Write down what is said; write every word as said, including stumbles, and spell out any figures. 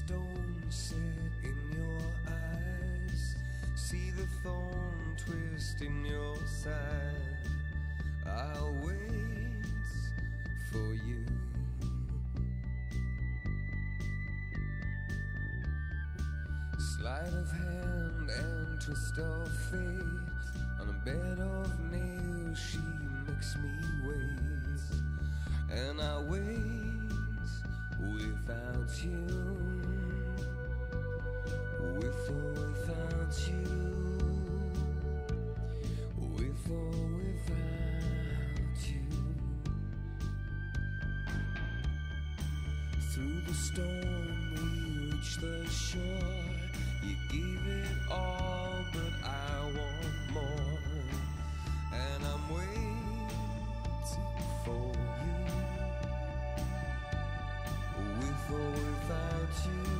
stone set in your eyes, see the thorn twist in your side. I'll wait for you. Sleight of hand and twist of fate, on a bed of nails she makes me wait. And I wait without you, with or without you, with or without you. Through the storm we reach the shore. You gave it all, but I want more. And I'm waiting for you, with or without you.